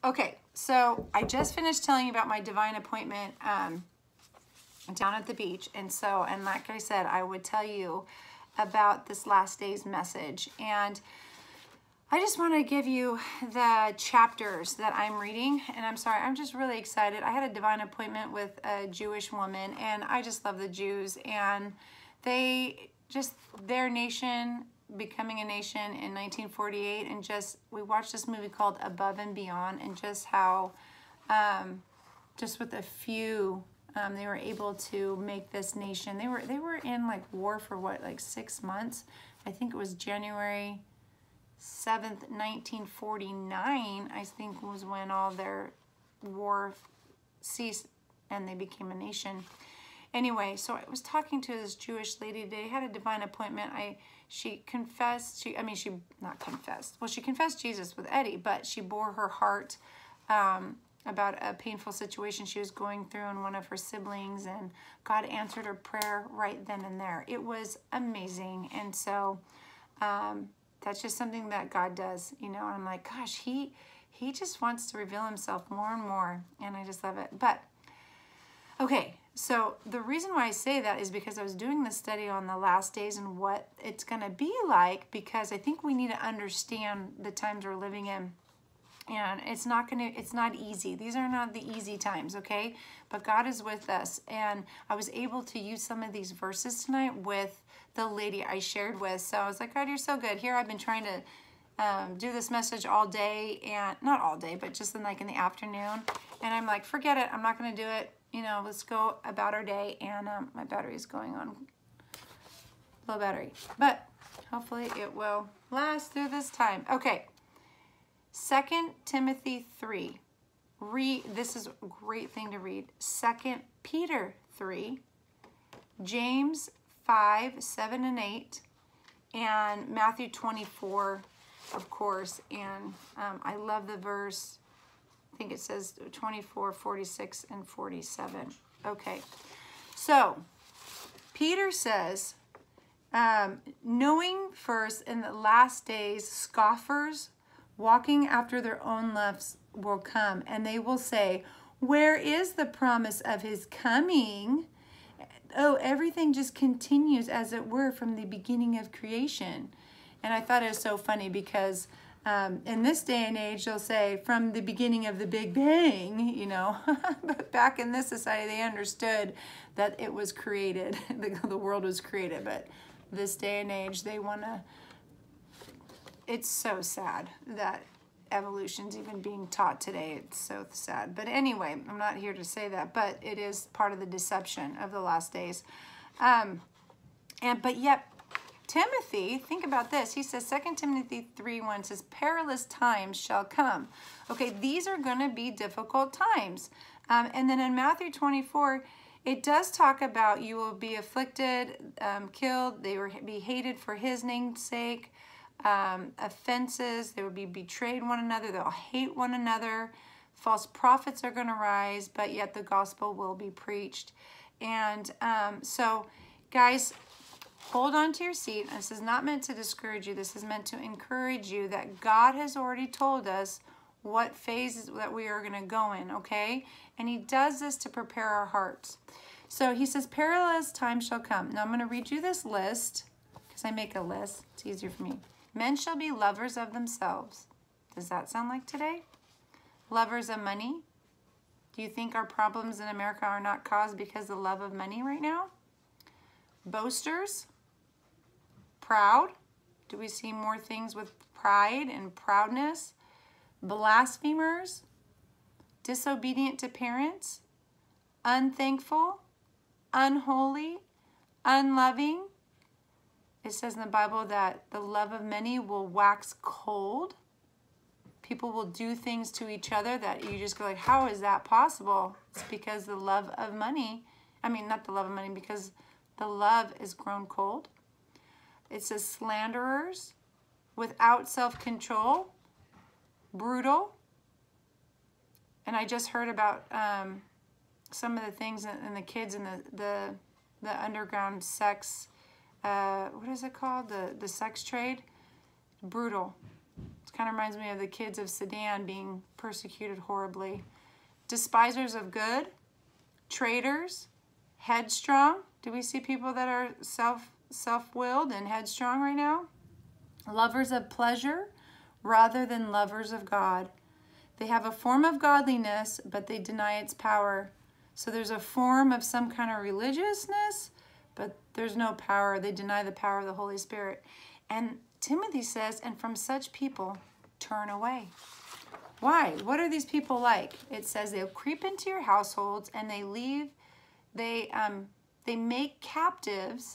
Okay, so I just finished telling you about my divine appointment down at the beach. And like I said, I would tell you about this last day's message. And I just want to give you the chapters that I'm reading. And I'm sorry, I'm just really excited. I had a divine appointment with a Jewish woman, and I just love the Jews. And their nation becoming a nation in 1948, and we watched this movie called Above and Beyond, and just how just with a few they were able to make this nation. They were in like war for what, like 6 months. I think it was January 7th, 1949, I think, was when all their war ceased and they became a nation. Anyway, so I was talking to this Jewish lady today, had a divine appointment. She confessed, she confessed Jesus with Eddie, but she bore her heart about a painful situation she was going through in one of her siblings, and God answered her prayer right then and there. It was amazing. And so that's just something that God does, you know. I'm like, gosh, he just wants to reveal himself more and more, and I just love it. But okay, so the reason why I say that is because I was doing this study on the last days and what it's going to be like, because I think we need to understand the times we're living in. And it's not easy. These are not the easy times, okay? But God is with us. And I was able to use some of these verses tonight with the lady I shared with. So I was like, God, you're so good. Here I've been trying to do this message all day, and not all day, but just in the afternoon. And I'm like, forget it. I'm not going to do it. You know, let's go about our day. And my battery is going on low battery, but hopefully it will last through this time. Okay. 2 Timothy 3. This is a great thing to read. 2 Peter 3, James 5, 7 and 8, and Matthew 24, of course. And I love the verse. I think it says 24, 46, and 47. Okay. So Peter says, knowing first in the last days scoffers walking after their own lusts will come, and they will say, where is the promise of his coming? Oh, everything just continues as it were from the beginning of creation. And I thought it was so funny because in this day and age, they'll say from the beginning of the Big Bang, you know. But back in this society, they understood that it was created, the world was created. But this day and age, they want to. It's so sad that evolution's even being taught today. It's so sad. But anyway, I'm not here to say that, but it is part of the deception of the last days. But yet, Timothy, think about this. He says, 2 Timothy 3:1 says, perilous times shall come. Okay, these are going to be difficult times. And then in Matthew 24, it does talk about you will be afflicted, killed, they will be hated for his name's sake. Offenses, they will be betrayed one another, they'll hate one another, false prophets are going to rise, but yet the gospel will be preached. And so guys, hold on to your seat. This is not meant to discourage you. This is meant to encourage you that God has already told us what phase that we are going to go in, okay? And he does this to prepare our hearts. So he says, perilous times shall come. Now I'm going to read you this list because I make a list. It's easier for me. Men shall be lovers of themselves. Does that sound like today? Lovers of money. Do you think our problems in America are not caused because of the love of money right now? Boasters. Proud. Do we see more things with pride and proudness? Blasphemers. Disobedient to parents. Unthankful. Unholy. Unloving. It says in the Bible that the love of many will wax cold. People will do things to each other that you just go like, how is that possible? It's because the love of money, not the love of money, because the love is grown cold. It says slanderers, without self-control, brutal. And I just heard about some of the things in the kids in the underground sex. What is it called? The sex trade. Brutal. It kind of reminds me of the kids of Sudan being persecuted horribly. Despisers of good, traitors, headstrong. Do we see people that are self-willed and headstrong right now? Lovers of pleasure rather than lovers of God. They have a form of godliness, but they deny its power. So there's a form of some kind of religiousness, but there's no power. They deny the power of the Holy Spirit. And Timothy says, and from such people, turn away. Why? What are these people like? It says they'll creep into your households and they make captives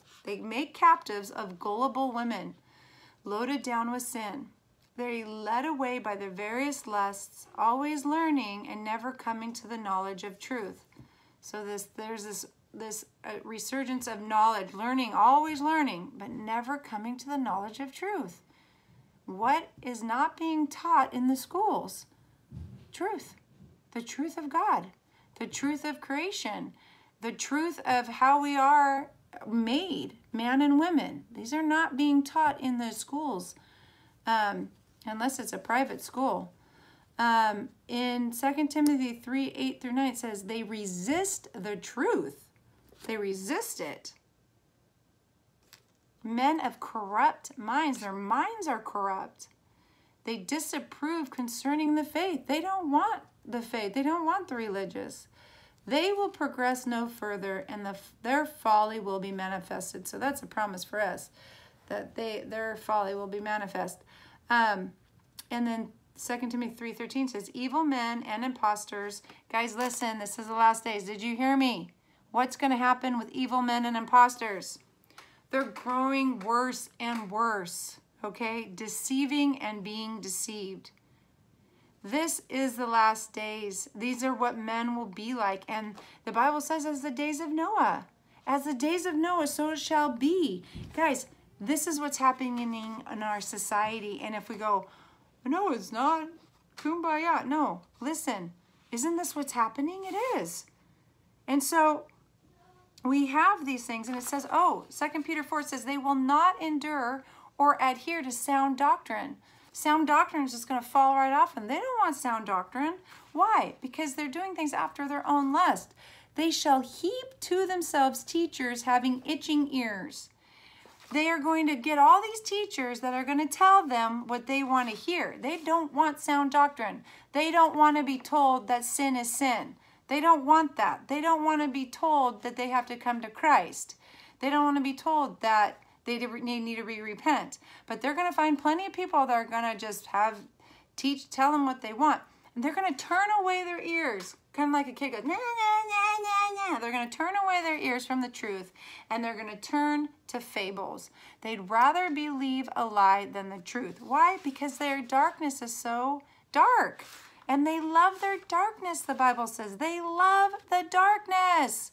of gullible women, loaded down with sin. They're led away by their various lusts, always learning and never coming to the knowledge of truth. So there's this resurgence of knowledge, learning, always learning, but never coming to the knowledge of truth. What is not being taught in the schools? Truth. The truth of God. The truth of creation. The truth of how we are made, man and women. These are not being taught in the schools, unless it's a private school. In 2 Timothy 3:8-9, it says, they resist the truth. They resist it. Men of corrupt minds, their minds are corrupt. They disapprove concerning the faith. They don't want the faith. They don't want the religious. They will progress no further, and their folly will be manifested. So that's a promise for us, that their folly will be manifest. And then 2 Timothy 3:13 says, evil men and impostors. Guys, listen, this is the last days. Did you hear me? What's going to happen with evil men and impostors? They're growing worse and worse, okay? Deceiving and being deceived. This is the last days. These are what men will be like. And the Bible says, as the days of Noah. As the days of Noah, so it shall be. Guys, this is what's happening in our society. And if we go, no, it's not. Kumbaya. No, listen. Isn't this what's happening? It is. And so we have these things. And it says, 2 Peter 4 says, they will not endure or adhere to sound doctrine. Sound doctrine is just going to fall right off, and they don't want sound doctrine. Why? Because they're doing things after their own lust. They shall heap to themselves teachers having itching ears. They are going to get all these teachers that are going to tell them what they want to hear. They don't want sound doctrine. They don't want to be told that sin is sin. They don't want that. They don't want to be told that they have to come to Christ. They don't want to be told that they need to repent. But they're going to find plenty of people that are going to just tell them what they want. And they're going to turn away their ears, kind of like a kid goes, nah, nah, nah, nah, nah. They're going to turn away their ears from the truth, and they're going to turn to fables. They'd rather believe a lie than the truth. Why? Because their darkness is so dark. And they love their darkness, the Bible says. They love the darkness.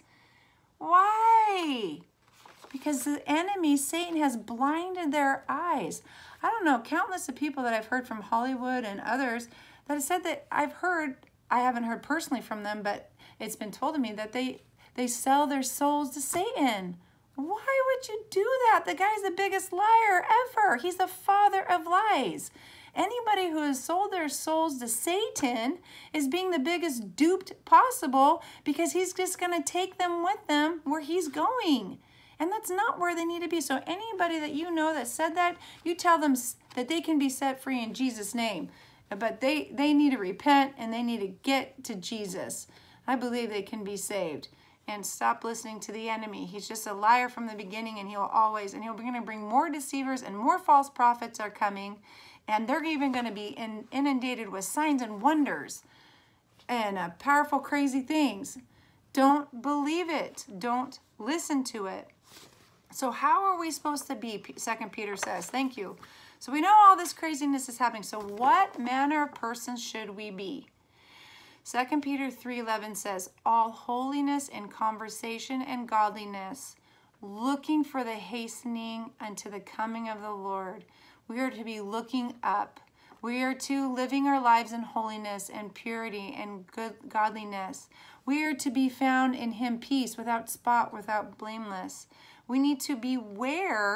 Why? Because the enemy, Satan, has blinded their eyes. I don't know, countless of people that I've heard from Hollywood and others that have said that I haven't heard personally from them, but it's been told to me that they sell their souls to Satan. Why would you do that? The guy's the biggest liar ever. He's the father of lies. Anybody who has sold their souls to Satan is being the biggest duped possible, because he's just going to take them with them where he's going. And that's not where they need to be. So anybody that you know that said that, you tell them that they can be set free in Jesus' name. But they need to repent, and they need to get to Jesus. I believe they can be saved. And stop listening to the enemy. He's just a liar from the beginning, and he'll be going to bring more deceivers, and more false prophets are coming. And they're even going to be inundated with signs and wonders and powerful, crazy things. Don't believe it. Don't listen to it. So how are we supposed to be? 2 Peter says, thank you. So we know all this craziness is happening. So what manner of persons should we be? 2 Peter 3:11 says, all holiness in conversation and godliness, looking for the hastening unto the coming of the Lord. We are to be looking up. We are to living our lives in holiness and purity and good godliness. We are to be found in him peace, without spot, without blameless. We need to beware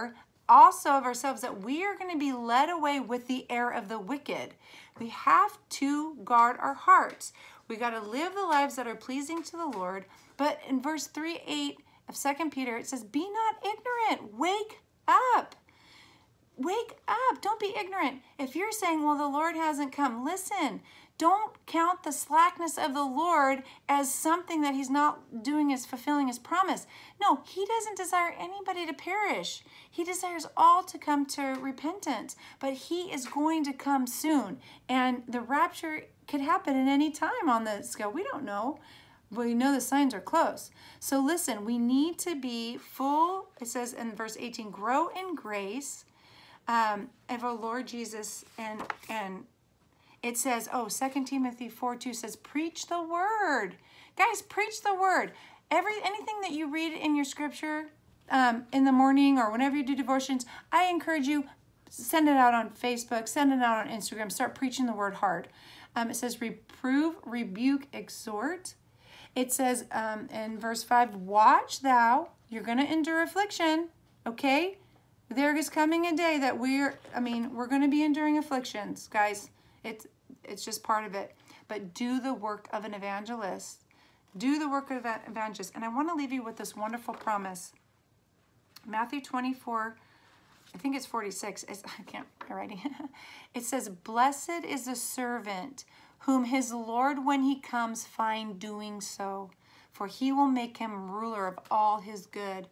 also of ourselves that we are going to be led away with the error of the wicked. We have to guard our hearts. We got to live the lives that are pleasing to the Lord. But in verse 3:8 of 2 Peter, it says, be not ignorant. Wake up. Wake up. Don't be ignorant. If you're saying, well, the Lord hasn't come, listen. Don't count the slackness of the Lord as something that he's not doing, is fulfilling his promise. No, he doesn't desire anybody to perish. He desires all to come to repentance, but he is going to come soon. And the rapture could happen at any time on the scale. We don't know. We know the signs are close. So listen, we need to be full. It says in verse 18, grow in grace of our Lord Jesus. And it says, 2 Timothy 4:2 says, preach the word. Guys, preach the word. Anything that you read in your scripture in the morning or whenever you do devotions, I encourage you, send it out on Facebook, send it out on Instagram, start preaching the word hard. It says reprove, rebuke, exhort. It says in verse 5, watch thou, you're going to endure affliction, okay? There is coming a day that we're going to be enduring afflictions, guys. It's just part of it. But do the work of an evangelist. Do the work of an evangelist. And I want to leave you with this wonderful promise. Matthew 24, I think it's 46. I can't write it. It says, blessed is the servant whom his Lord, when he comes, find doing so, for he will make him ruler of all his good.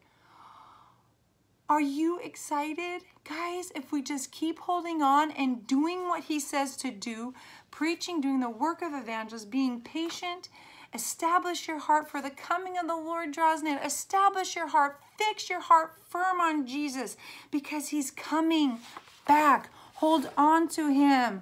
Are you excited? Guys, if we just keep holding on and doing what he says to do, preaching, doing the work of evangelists, being patient, establish your heart for the coming of the Lord draws near. Establish your heart, fix your heart firm on Jesus because he's coming back. Hold on to him.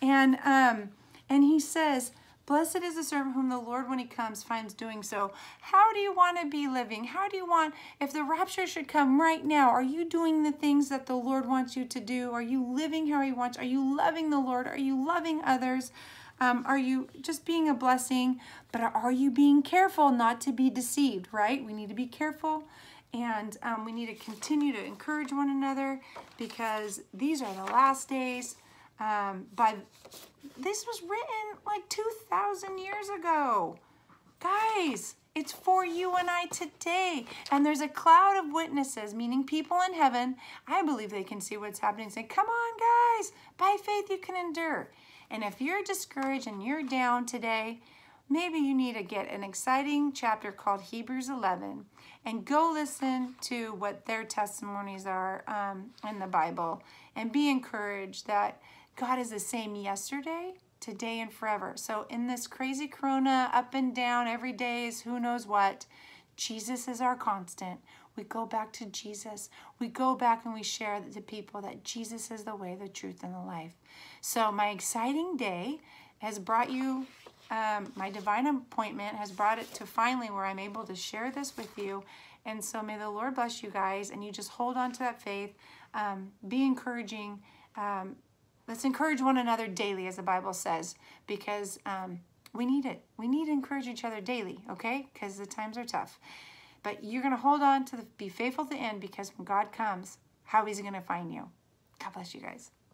And he says, blessed is the servant whom the Lord, when he comes, finds doing so. How do you want to be living? How do you want, if the rapture should come right now, are you doing the things that the Lord wants you to do? Are you living how he wants? Are you loving the Lord? Are you loving others? Are you just being a blessing? But are you being careful not to be deceived, right? We need to be careful. And we need to continue to encourage one another because these are the last days. This was written like 2,000 years ago. Guys, it's for you and I today. And there's a cloud of witnesses, meaning people in heaven. I believe they can see what's happening and say, come on, guys, by faith you can endure. And if you're discouraged and you're down today, maybe you need to get an exciting chapter called Hebrews 11 and go listen to what their testimonies are in the Bible and be encouraged that God is the same yesterday, today, and forever. So in this crazy corona, up and down, every day is who knows what, Jesus is our constant. We go back to Jesus. We go back and we share to people that Jesus is the way, the truth, and the life. So my exciting day has brought you, my divine appointment has brought it to finally where I'm able to share this with you. And so may the Lord bless you guys, and you just hold on to that faith. Be encouraging. Let's encourage one another daily, as the Bible says, because we need it. We need to encourage each other daily, okay? Because the times are tough. But you're going to hold on to be faithful to the end, because when God comes, how is he going to find you? God bless you guys.